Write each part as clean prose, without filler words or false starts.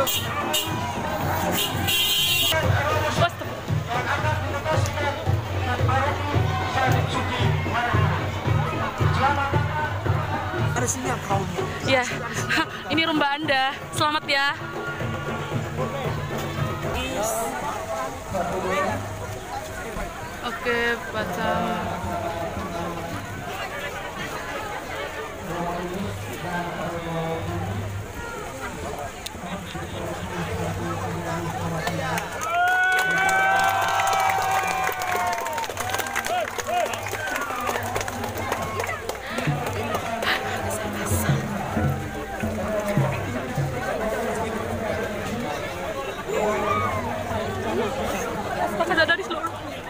Ada sinyal kaumnya. Ya, ini rumba Anda. Selamat ya. Oke, baca. Apakah ada di seluruh?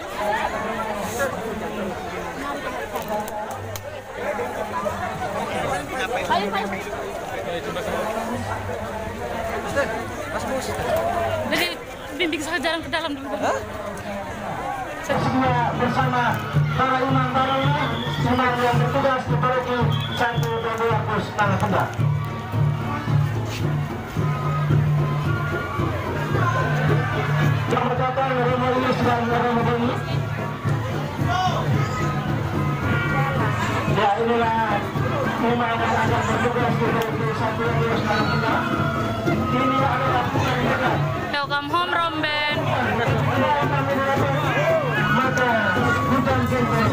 Jadi bimbing saya jalan ke dalam dulu. Bersama para imam baronya, imam yang bertugas di paroki Santo Domingus Tanah Tengah. Yang berkata Romo Ius dan Romo Beni. Ya, inilah imam yang akan bertugas di paroki Santo Domingus Tanah Tengah. Ini adalah bukan mereka. Welcome home, Romben. Maka hutan tempe.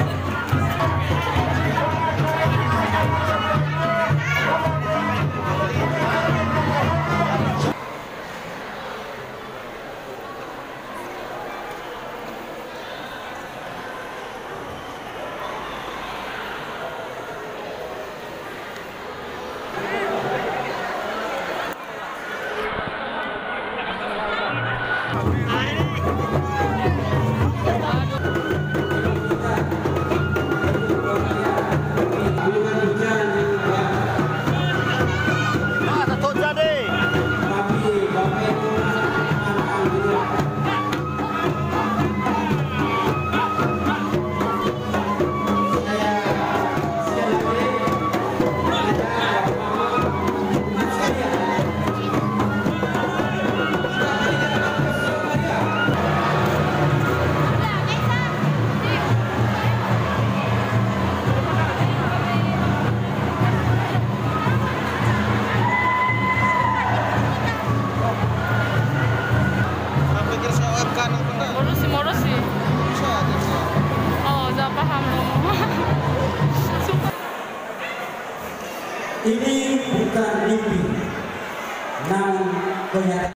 Morosi. Oh, udah paham loh. Ini bukan mimpi, namun kenyataan.